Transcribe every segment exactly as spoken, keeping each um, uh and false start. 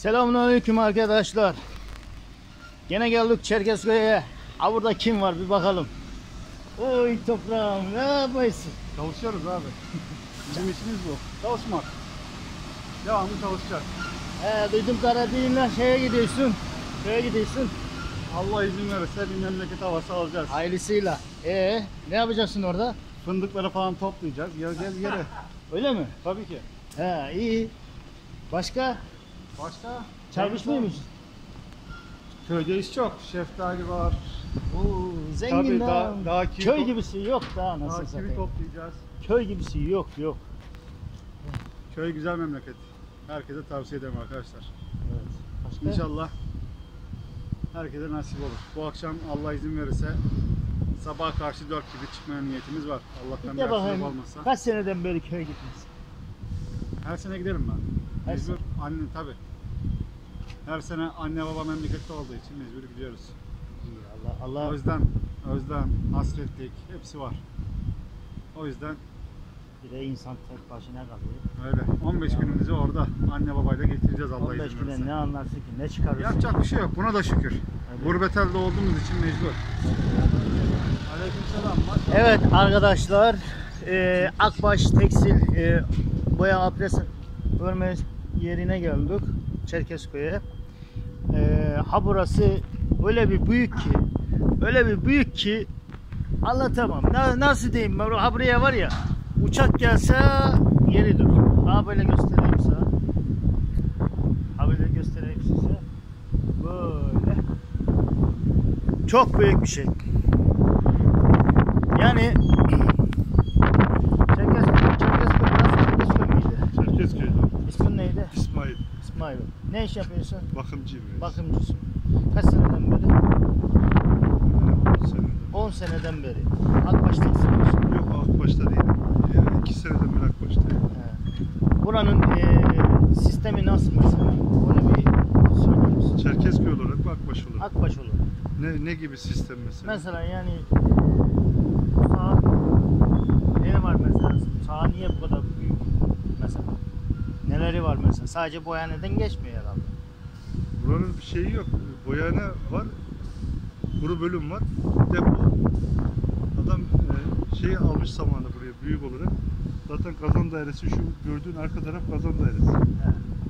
Selamünaleyküm arkadaşlar. Gene geldik Çerkezköy'e. Ha burada kim var bir bakalım. Oy toprağım, ne yapıyorsun? Çalışıyoruz abi. Bizim işimiz bu. Çalışmak. Devamlı çalışacağız. He, duydum Karadeni'yle şeye gidiyorsun. Köye gidiyorsun. Allah izin verirse bir memleket havası alacağız. Ailesiyle. Ee, ne yapacaksın orada? Fındıkları falan toplayacağız. Geleceğiz yere. Öyle mi? Tabii ki. He, iyi. Başka? Başka? Çay içmiyor musun? Köyde iş çok. Şeftali var. Oo, zengin Tabii, daha. daha- daha kivi Köy top- gibisi yok daha nasıl Daha kivi satayım. toplayacağız. Köy gibisi yok yok. Köy güzel memleket. Herkese tavsiye ederim arkadaşlar. Evet. Başka? İnşallah herkese nasip olur. Bu akşam Allah izin verirse sabah karşı dört gibi çıkmaya niyetimiz var. Allah'tan Bir bir de aksilik bakayım. olmazsa. Kaç seneden beri köye gitmez? Her sene giderim ben. Her Mecbur anne tabi. Her sene anne baba memlekette olduğu için mecbur gidiyoruz. İyi, Allah Allah. Özlem, özlem, hasretlik hepsi var. O yüzden Bir de insan tek başına kalıyor. öyle. on beş günümüzü orada anne babayla geçireceğiz Allah on beş izin güne verirse. ne anlarsın ki, ne çıkarırsın? Yapacak bir şey yok. Buna da şükür. Evet. Gurbet elde olduğumuz için mecbur. Aleykümselam. Evet arkadaşlar, e, Akbaş Tekstil e, boya apres örme yerine geldik, Çerkezköy'e. E, ha burası öyle bir büyük ki, öyle bir büyük ki anlatamam. Na, nasıl diyeyim, ben ha buraya var ya, uçak gelse yeridir. Ha böyle göstereyim size. Ha böyle göstereyim size. Böyle. Çok büyük bir şey. Yani Çerkezköy, Çerkezköy nasıl Çerkezköy müydü? Çerkezköy'de. İsmin neydi? İsmail. İsmail. Ne iş yapıyorsun? Bakımcıyım. Bakımcısın. Kaç seneden beri? on on seneden beri. Akbaş Tekstil yapıyorsun. Yok Akbaş'ta değilim. Yani iki seneden beri Akbaş'tayım. He. Buranın e, sistemi nasıl mesela? Onu bir söyler misin? Çerkezköy olarak mı Akbaş olarak? Akbaş olur. Ne, ne gibi sistem mesela? Mesela yani saha ne var mesela? Saha niye bu kadar büyük mesela? Neleri var mesela? Sadece boyaneden geçmiyor herhalde. Buranın bir şeyi yok. Boyana var. Kuru bölüm var. Depo. Adam e, şeyi almış zamanı buraya büyük olarak. Zaten kazan dairesi şu gördüğün arka taraf kazan dairesi. He.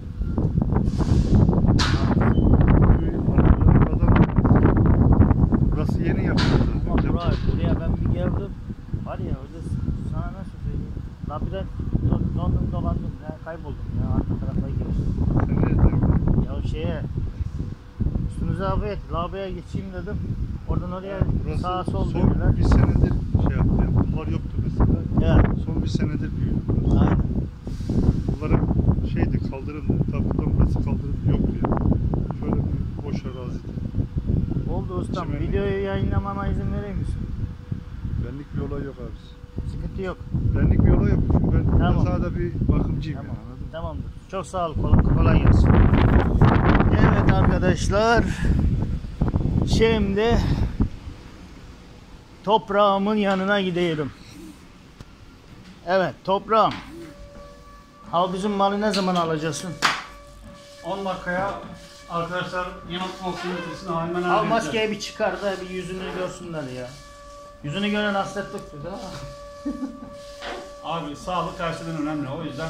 Şu arka taraf kazan dairesi. Burası yeni yapıldı. Ama buraya, buraya ben bir geldim. Var ya öyle sana nasıl söyleyeyim? Labirent do- dondum dolandım ya, kayboldum ya, arka tarafa geçtim. Sen nereden? Ya şeye üstünüze abi lavaboya geçeyim dedim. Oradan oraya Burası sağa sol son dediler. bir senedir şey yaptı. Yani bunlar yoktu mesela. Ya, Son bir senedir büyüdü burası. aynen. Bunlara şeydi kaldırımdı. Tabutan burası kaldırım yoktu yani. Şöyle bir boş araziydi. Oldu ustam. Çimenlik. Videoyu yayınlamama izin verir misin? Benlik bir olay yok abi. Sıkıntı yok. Benlik bir olay yok çünkü ben Tamam. sadece bir bakımcıyım Tamam. yani, anladın mı? Tamamdır. Çok sağ ol. Kolay, kolay gelsin. Evet arkadaşlar. Şimdi toprağımın yanına gidiyorum. Evet toprağım. Al bizim malı ne zaman alacaksın? on dakikaya arkadaşlar yanıt konsolidesini hemen Al maskeyi bir çıkar da bir yüzünü görsünler ya. Yüzünü gören hasretliktir değil mi? Abi sağlık her şeyden önemli. O yüzden